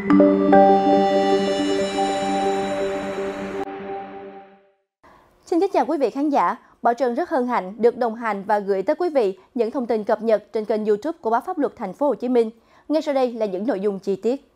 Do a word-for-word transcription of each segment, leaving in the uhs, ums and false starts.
Xin kính chào quý vị khán giả. Bảo Trân rất hân hạnh được đồng hành và gửi tới quý vị những thông tin cập nhật trên kênh YouTube của Báo Pháp Luật Thành phố Hồ Chí Minh. Ngay sau đây là những nội dung chi tiết.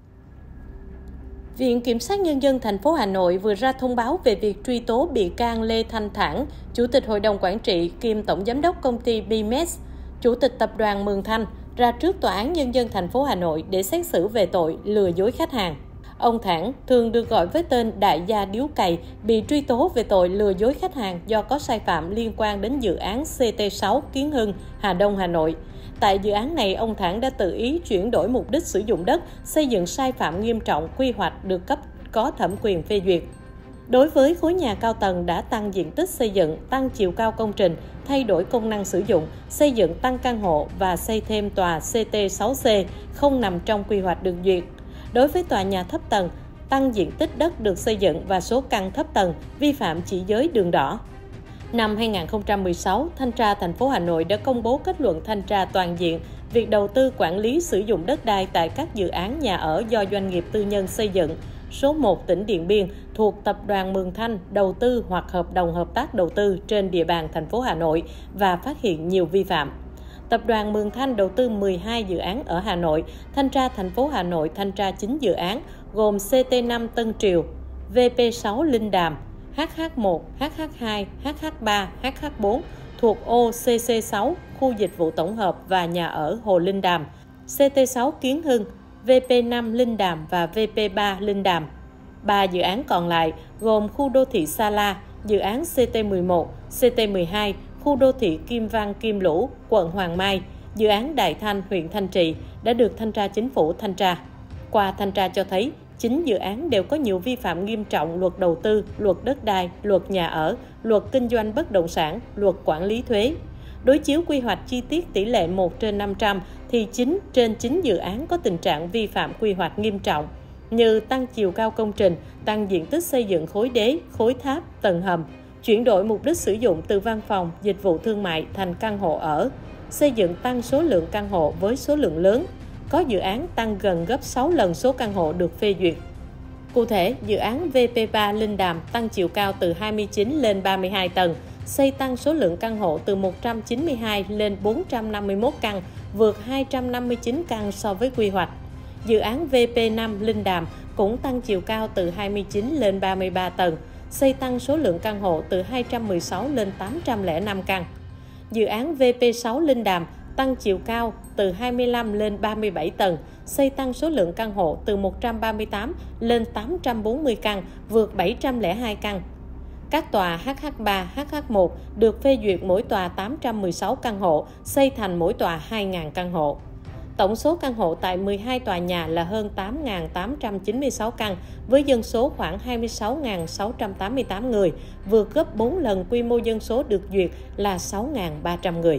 Viện Kiểm sát Nhân dân thành phố Hà Nội vừa ra thông báo về việc truy tố bị can Lê Thanh Thản, Chủ tịch Hội đồng Quản trị kiêm Tổng Giám đốc Công ty bê em ét, Chủ tịch Tập đoàn Mường Thanh, ra trước Tòa án Nhân dân thành phố Hà Nội để xét xử về tội lừa dối khách hàng. Ông Thản, thường được gọi với tên Đại gia Điếu Cày, bị truy tố về tội lừa dối khách hàng do có sai phạm liên quan đến dự án xê tê sáu Kiến Hưng, Hà Đông, Hà Nội. Tại dự án này, ông Thản đã tự ý chuyển đổi mục đích sử dụng đất, xây dựng sai phạm nghiêm trọng quy hoạch được cấp có thẩm quyền phê duyệt. Đối với khối nhà cao tầng đã tăng diện tích xây dựng, tăng chiều cao công trình, thay đổi công năng sử dụng, xây dựng tăng căn hộ và xây thêm tòa xê tê sáu xê không nằm trong quy hoạch được duyệt. Đối với tòa nhà thấp tầng, tăng diện tích đất được xây dựng và số căn thấp tầng vi phạm chỉ giới đường đỏ. Năm hai nghìn không trăm mười sáu, Thanh tra thành phố Hà Nội đã công bố kết luận thanh tra toàn diện việc đầu tư quản lý sử dụng đất đai tại các dự án nhà ở do doanh nghiệp tư nhân xây dựng. Số một tỉnh Điện Biên thuộc Tập đoàn Mường Thanh đầu tư hoặc hợp đồng hợp tác đầu tư trên địa bàn thành phố Hà Nội và phát hiện nhiều vi phạm. Tập đoàn Mường Thanh đầu tư mười hai dự án ở Hà Nội, Thanh tra thành phố Hà Nội thanh tra chín dự án gồm xê tê năm Tân Triều, vê pê sáu Linh Đàm, hát hát một, hát hát hai, hát hát ba, hát hát bốn thuộc ô xê xê sáu, khu dịch vụ tổng hợp và nhà ở Hồ Linh Đàm, xê tê sáu Kiến Hưng, vê pê năm Linh Đàm và vê pê ba Linh Đàm. Ba dự án còn lại gồm khu đô thị Sa La, dự án xê tê mười một, xê tê mười hai, khu đô thị Kim Văn Kim Lũ, quận Hoàng Mai, dự án Đại Thanh, huyện Thanh Trì đã được Thanh tra Chính phủ thanh tra. Qua thanh tra cho thấy, chín dự án đều có nhiều vi phạm nghiêm trọng luật đầu tư, luật đất đai, luật nhà ở, luật kinh doanh bất động sản, luật quản lý thuế. Đối chiếu quy hoạch chi tiết tỷ lệ một trên năm trăm thì chín trên chín dự án có tình trạng vi phạm quy hoạch nghiêm trọng như tăng chiều cao công trình, tăng diện tích xây dựng khối đế, khối tháp, tầng hầm, chuyển đổi mục đích sử dụng từ văn phòng, dịch vụ thương mại thành căn hộ ở, xây dựng tăng số lượng căn hộ với số lượng lớn, có dự án tăng gần gấp sáu lần số căn hộ được phê duyệt. Cụ thể, dự án vê pê ba Linh Đàm tăng chiều cao từ hai mươi chín lên ba mươi hai tầng, xây tăng số lượng căn hộ từ một trăm chín mươi hai lên bốn trăm năm mươi mốt căn, vượt hai trăm năm mươi chín căn so với quy hoạch. Dự án vê pê năm Linh Đàm cũng tăng chiều cao từ hai mươi chín lên ba mươi ba tầng, xây tăng số lượng căn hộ từ hai trăm mười sáu lên tám trăm lẻ năm căn. Dự án vê pê sáu Linh Đàm tăng chiều cao từ hai mươi lăm lên ba mươi bảy tầng, xây tăng số lượng căn hộ từ một trăm ba mươi tám lên tám trăm bốn mươi căn, vượt bảy trăm lẻ hai căn. Các tòa hát hát ba, hát hát một được phê duyệt mỗi tòa tám trăm mười sáu căn hộ, xây thành mỗi tòa hai nghìn căn hộ. Tổng số căn hộ tại mười hai tòa nhà là hơn tám nghìn tám trăm chín mươi sáu căn, với dân số khoảng hai mươi sáu nghìn sáu trăm tám mươi tám người, vượt gấp bốn lần quy mô dân số được duyệt là sáu nghìn ba trăm người.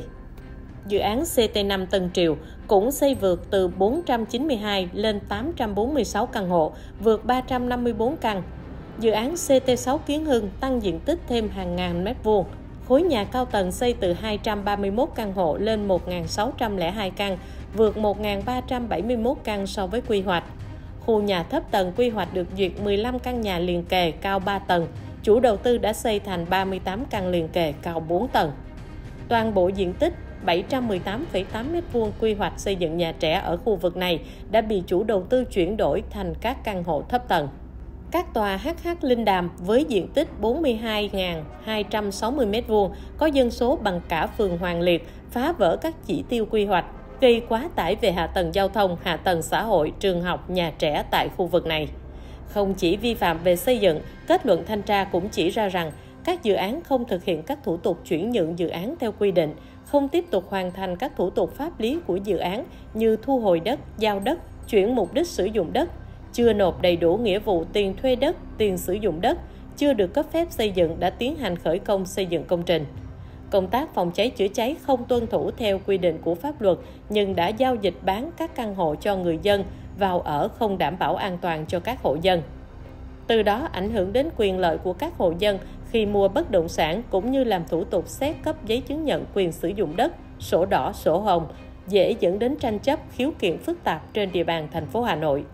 Dự án xê tê năm Tân Triều cũng xây vượt từ bốn trăm chín mươi hai lên tám trăm bốn mươi sáu căn hộ, vượt ba trăm năm mươi bốn căn. Dự án xê tê sáu Kiến Hưng tăng diện tích thêm hàng ngàn mét vuông. Khối nhà cao tầng xây từ hai trăm ba mươi mốt căn hộ lên một nghìn sáu trăm lẻ hai căn, vượt một nghìn ba trăm bảy mươi mốt căn so với quy hoạch. Khu nhà thấp tầng quy hoạch được duyệt mười lăm căn nhà liền kề cao ba tầng. Chủ đầu tư đã xây thành ba mươi tám căn liền kề cao bốn tầng. Toàn bộ diện tích bảy trăm mười tám phẩy tám mét vuông quy hoạch xây dựng nhà trẻ ở khu vực này đã bị chủ đầu tư chuyển đổi thành các căn hộ thấp tầng. Các tòa hát hát Linh Đàm với diện tích bốn mươi hai nghìn hai trăm sáu mươi mét vuông có dân số bằng cả phường Hoàng Liệt, phá vỡ các chỉ tiêu quy hoạch, gây quá tải về hạ tầng giao thông, hạ tầng xã hội, trường học, nhà trẻ tại khu vực này. Không chỉ vi phạm về xây dựng, kết luận thanh tra cũng chỉ ra rằng các dự án không thực hiện các thủ tục chuyển nhượng dự án theo quy định, không tiếp tục hoàn thành các thủ tục pháp lý của dự án như thu hồi đất, giao đất, chuyển mục đích sử dụng đất, chưa nộp đầy đủ nghĩa vụ tiền thuê đất, tiền sử dụng đất, chưa được cấp phép xây dựng đã tiến hành khởi công xây dựng công trình. Công tác phòng cháy chữa cháy không tuân thủ theo quy định của pháp luật nhưng đã giao dịch bán các căn hộ cho người dân vào ở không đảm bảo an toàn cho các hộ dân. Từ đó ảnh hưởng đến quyền lợi của các hộ dân khi mua bất động sản cũng như làm thủ tục xét cấp giấy chứng nhận quyền sử dụng đất, sổ đỏ, sổ hồng, dễ dẫn đến tranh chấp, khiếu kiện phức tạp trên địa bàn thành phố Hà Nội.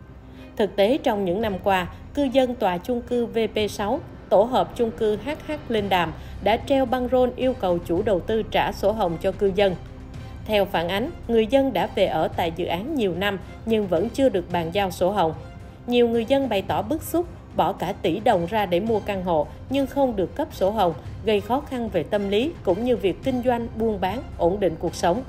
Thực tế trong những năm qua, cư dân tòa chung cư V P sáu, tổ hợp chung cư H H Linh Đàm đã treo băng rôn yêu cầu chủ đầu tư trả sổ hồng cho cư dân. Theo phản ánh, người dân đã về ở tại dự án nhiều năm nhưng vẫn chưa được bàn giao sổ hồng. Nhiều người dân bày tỏ bức xúc, bỏ cả tỷ đồng ra để mua căn hộ nhưng không được cấp sổ hồng, gây khó khăn về tâm lý cũng như việc kinh doanh, buôn bán, ổn định cuộc sống.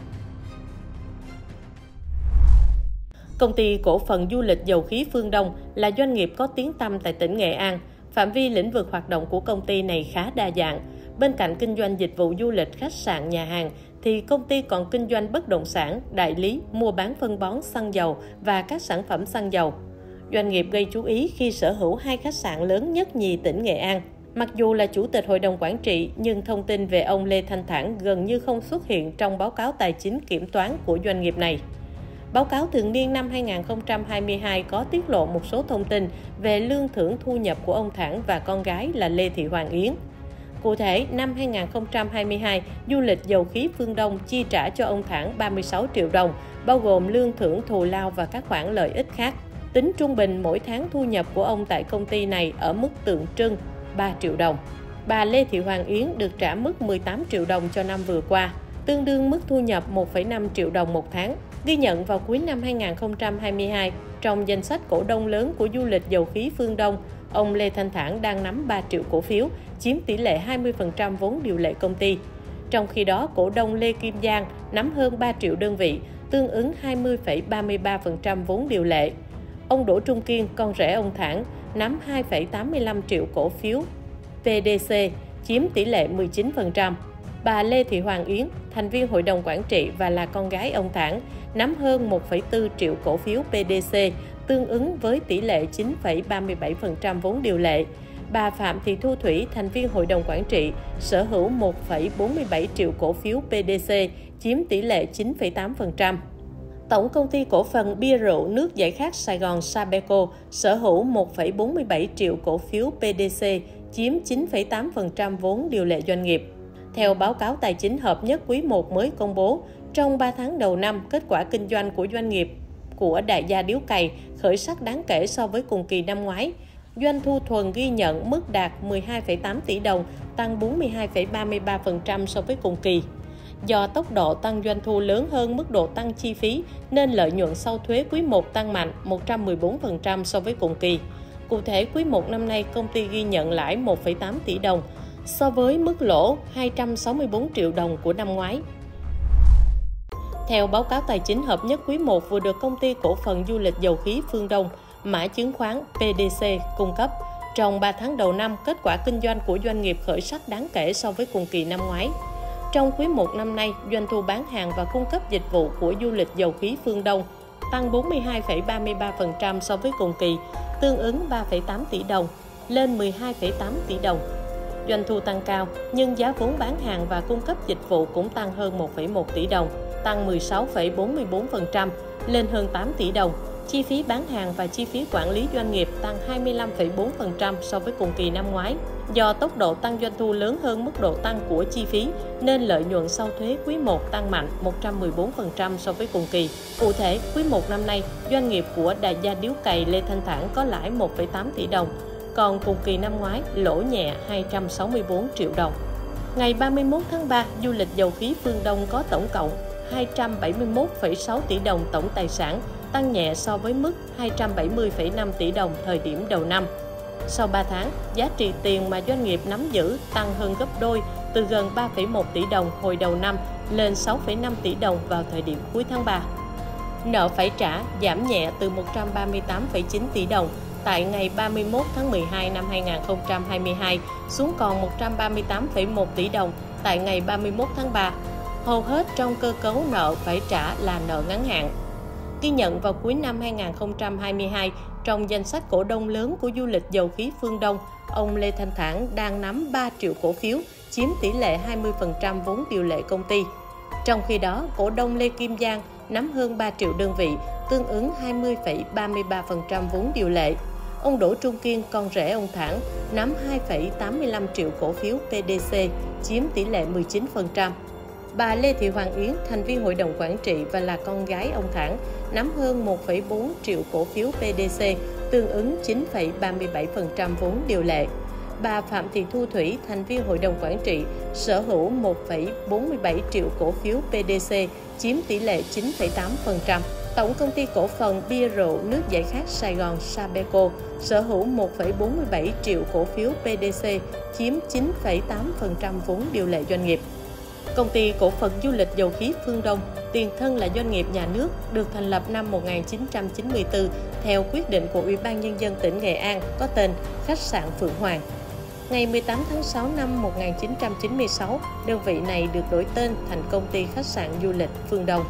Công ty cổ phần du lịch dầu khí Phương Đông là doanh nghiệp có tiếng tăm tại tỉnh Nghệ An. Phạm vi lĩnh vực hoạt động của công ty này khá đa dạng. Bên cạnh kinh doanh dịch vụ du lịch, khách sạn, nhà hàng, thì công ty còn kinh doanh bất động sản, đại lý, mua bán phân bón, xăng dầu và các sản phẩm xăng dầu. Doanh nghiệp gây chú ý khi sở hữu hai khách sạn lớn nhất nhì tỉnh Nghệ An. Mặc dù là chủ tịch hội đồng quản trị, nhưng thông tin về ông Lê Thanh Thản gần như không xuất hiện trong báo cáo tài chính kiểm toán của doanh nghiệp này. Báo cáo thường niên năm hai nghìn không trăm hai mươi hai có tiết lộ một số thông tin về lương thưởng thu nhập của ông Thản và con gái là Lê Thị Hoàng Yến. Cụ thể, năm hai nghìn không trăm hai mươi hai, du lịch dầu khí Phương Đông chi trả cho ông Thản ba mươi sáu triệu đồng, bao gồm lương thưởng thù lao và các khoản lợi ích khác. Tính trung bình mỗi tháng thu nhập của ông tại công ty này ở mức tượng trưng ba triệu đồng. Bà Lê Thị Hoàng Yến được trả mức mười tám triệu đồng cho năm vừa qua, tương đương mức thu nhập một phẩy năm triệu đồng một tháng. Ghi nhận vào cuối năm hai nghìn không trăm hai mươi hai, trong danh sách cổ đông lớn của du lịch dầu khí Phương Đông, ông Lê Thanh Thản đang nắm ba triệu cổ phiếu, chiếm tỷ lệ hai mươi phần trăm vốn điều lệ công ty. Trong khi đó, cổ đông Lê Kim Giang nắm hơn ba triệu đơn vị, tương ứng hai mươi phẩy ba mươi ba phần trăm vốn điều lệ. Ông Đỗ Trung Kiên, con rể ông Thản, nắm hai phẩy tám mươi lăm triệu cổ phiếu P D C, chiếm tỷ lệ mười chín phần trăm. Bà Lê Thị Hoàng Yến, thành viên hội đồng quản trị và là con gái ông Thản, nắm hơn một phẩy bốn triệu cổ phiếu P D C, tương ứng với tỷ lệ chín phẩy ba mươi bảy phần trăm vốn điều lệ. Bà Phạm Thị Thu Thủy, thành viên hội đồng quản trị, sở hữu một phẩy bốn mươi bảy triệu cổ phiếu P D C, chiếm tỷ lệ chín phẩy tám phần trăm. Tổng công ty cổ phần bia rượu nước giải khát Sài Gòn Sabeco sở hữu một phẩy bốn mươi bảy triệu cổ phiếu P D C, chiếm chín phẩy tám phần trăm vốn điều lệ doanh nghiệp. Theo báo cáo tài chính hợp nhất quý một mới công bố, trong ba tháng đầu năm, kết quả kinh doanh của doanh nghiệp của đại gia điếu cày khởi sắc đáng kể so với cùng kỳ năm ngoái. Doanh thu thuần ghi nhận mức đạt mười hai phẩy tám tỷ đồng, tăng bốn mươi hai phẩy ba mươi ba phần trăm so với cùng kỳ. Do tốc độ tăng doanh thu lớn hơn mức độ tăng chi phí, nên lợi nhuận sau thuế quý một tăng mạnh một trăm mười bốn phần trăm so với cùng kỳ. Cụ thể, quý một năm nay, công ty ghi nhận lãi một phẩy tám tỷ đồng, so với mức lỗ hai trăm sáu mươi bốn triệu đồng của năm ngoái. Theo báo cáo tài chính hợp nhất quý một vừa được công ty cổ phần du lịch dầu khí Phương Đông, mã chứng khoán P D C cung cấp, trong ba tháng đầu năm, kết quả kinh doanh của doanh nghiệp khởi sắc đáng kể so với cùng kỳ năm ngoái. Trong quý một năm nay, doanh thu bán hàng và cung cấp dịch vụ của du lịch dầu khí Phương Đông tăng bốn mươi hai phẩy ba mươi ba phần trăm so với cùng kỳ, tương ứng ba phẩy tám tỷ đồng, lên mười hai phẩy tám tỷ đồng. Doanh thu tăng cao, nhưng giá vốn bán hàng và cung cấp dịch vụ cũng tăng hơn một phẩy một tỷ đồng, tăng mười sáu phẩy bốn mươi bốn phần trăm, lên hơn tám tỷ đồng. Chi phí bán hàng và chi phí quản lý doanh nghiệp tăng hai mươi lăm phẩy bốn phần trăm so với cùng kỳ năm ngoái. Do tốc độ tăng doanh thu lớn hơn mức độ tăng của chi phí, nên lợi nhuận sau thuế quý một tăng mạnh một trăm mười bốn phần trăm so với cùng kỳ. Cụ thể, quý một năm nay, doanh nghiệp của đại gia điếu cày Lê Thanh Thản có lãi một phẩy tám tỷ đồng, còn cùng kỳ năm ngoái lỗ nhẹ hai trăm sáu mươi bốn triệu đồng. Ngày ba mươi mốt tháng ba, du lịch dầu khí Phương Đông có tổng cộng hai trăm bảy mươi mốt phẩy sáu tỷ đồng tổng tài sản, tăng nhẹ so với mức hai trăm bảy mươi phẩy năm tỷ đồng thời điểm đầu năm. Sau ba tháng, giá trị tiền mà doanh nghiệp nắm giữ tăng hơn gấp đôi, từ gần ba phẩy một tỷ đồng hồi đầu năm lên sáu phẩy năm tỷ đồng vào thời điểm cuối tháng ba. Nợ phải trả giảm nhẹ từ một trăm ba mươi tám phẩy chín tỷ đồng tại ngày ba mươi mốt tháng mười hai năm hai nghìn không trăm hai mươi hai xuống còn một trăm ba mươi tám phẩy một tỷ đồng tại ngày ba mươi mốt tháng ba. Hầu hết trong cơ cấu nợ phải trả là nợ ngắn hạn. Ghi nhận vào cuối năm hai nghìn không trăm hai mươi hai, trong danh sách cổ đông lớn của du lịch dầu khí Phương Đông, ông Lê Thanh Thản đang nắm ba triệu cổ phiếu, chiếm tỷ lệ hai mươi phần trăm vốn điều lệ công ty. Trong khi đó, cổ đông Lê Kim Giang nắm hơn ba triệu đơn vị, tương ứng hai mươi phẩy ba mươi ba phần trăm vốn điều lệ. Ông Đỗ Trung Kiên, con rể ông Thản, nắm hai phẩy tám mươi lăm triệu cổ phiếu P D C, chiếm tỷ lệ mười chín phần trăm. Bà Lê Thị Hoàng Yến, thành viên hội đồng quản trị và là con gái ông Thản, nắm hơn một phẩy bốn triệu cổ phiếu pê đê xê, tương ứng chín phẩy ba mươi bảy phần trăm vốn điều lệ. Bà Phạm Thị Thu Thủy, thành viên Hội đồng Quản trị, sở hữu một phẩy bốn mươi bảy triệu cổ phiếu pê đê xê, chiếm tỷ lệ chín phẩy tám phần trăm. Tổng công ty cổ phần bia rượu nước giải khát Sài Gòn Sabeco sở hữu một phẩy bốn mươi bảy triệu cổ phiếu pê đê xê, chiếm chín phẩy tám phần trăm vốn điều lệ doanh nghiệp. Công ty cổ phần du lịch dầu khí Phương Đông, tiền thân là doanh nghiệp nhà nước, được thành lập năm một nghìn chín trăm chín mươi tư theo quyết định của Ủy ban Nhân dân tỉnh Nghệ An có tên Khách sạn Phượng Hoàng. Ngày mười tám tháng sáu năm một nghìn chín trăm chín mươi sáu, đơn vị này được đổi tên thành Công ty Khách sạn Du lịch Phương Đông.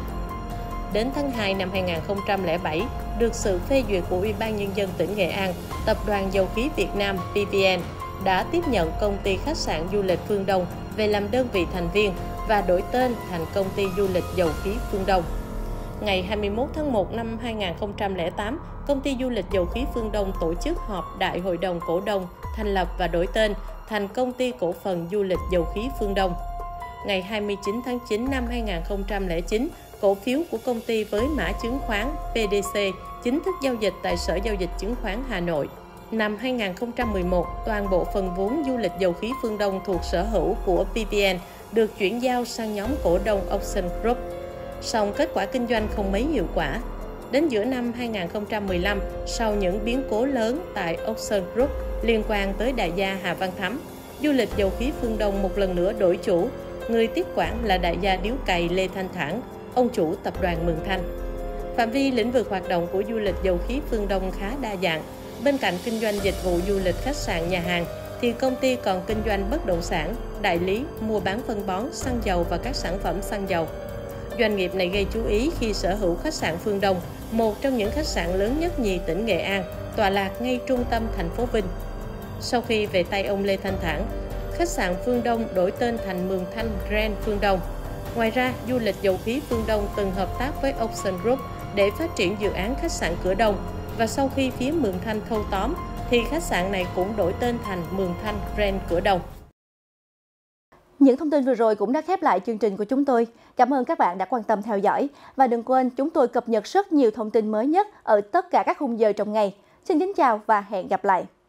Đến tháng hai năm hai nghìn không trăm lẻ bảy, được sự phê duyệt của Ủy ban Nhân dân tỉnh Nghệ An, Tập đoàn Dầu khí Việt Nam pê vê en đã tiếp nhận Công ty Khách sạn Du lịch Phương Đông về làm đơn vị thành viên và đổi tên thành Công ty Du lịch Dầu khí Phương Đông. Ngày hai mươi mốt tháng một năm hai nghìn không trăm lẻ tám, Công ty Du lịch Dầu khí Phương Đông tổ chức họp Đại hội đồng cổ đông thành lập và đổi tên thành Công ty Cổ phần Du lịch Dầu khí Phương Đông. Ngày hai mươi chín tháng chín năm hai nghìn không trăm lẻ chín, cổ phiếu của công ty với mã chứng khoán pê đê xê chính thức giao dịch tại Sở Giao dịch Chứng khoán Hà Nội. Năm hai nghìn không trăm mười một, toàn bộ phần vốn du lịch dầu khí Phương Đông thuộc sở hữu của pê vê en được chuyển giao sang nhóm cổ đông Ocean Group. Song kết quả kinh doanh không mấy hiệu quả. Đến giữa năm hai nghìn không trăm mười lăm, sau những biến cố lớn tại Ocean Group liên quan tới đại gia Hà Văn Thắm, du lịch dầu khí Phương Đông một lần nữa đổi chủ. Người tiếp quản là đại gia điếu cày Lê Thanh Thản, ông chủ tập đoàn Mường Thanh. Phạm vi lĩnh vực hoạt động của du lịch dầu khí Phương Đông khá đa dạng. Bên cạnh kinh doanh dịch vụ du lịch khách sạn nhà hàng, thì công ty còn kinh doanh bất động sản, đại lý, mua bán phân bón, xăng dầu và các sản phẩm xăng dầu. Doanh nghiệp này gây chú ý khi sở hữu khách sạn Phương Đông, một trong những khách sạn lớn nhất nhì tỉnh Nghệ An, tọa lạc ngay trung tâm thành phố Vinh. Sau khi về tay ông Lê Thanh Thản, khách sạn Phương Đông đổi tên thành Mường Thanh Grand Phương Đông. Ngoài ra, du lịch dầu khí Phương Đông từng hợp tác với Ocean Group để phát triển dự án khách sạn Cửa Đông, và sau khi phía Mường Thanh thâu tóm, thì khách sạn này cũng đổi tên thành Mường Thanh Grand Cửa Đông. Những thông tin vừa rồi cũng đã khép lại chương trình của chúng tôi. Cảm ơn các bạn đã quan tâm theo dõi. Và đừng quên, chúng tôi cập nhật rất nhiều thông tin mới nhất ở tất cả các khung giờ trong ngày. Xin kính chào và hẹn gặp lại!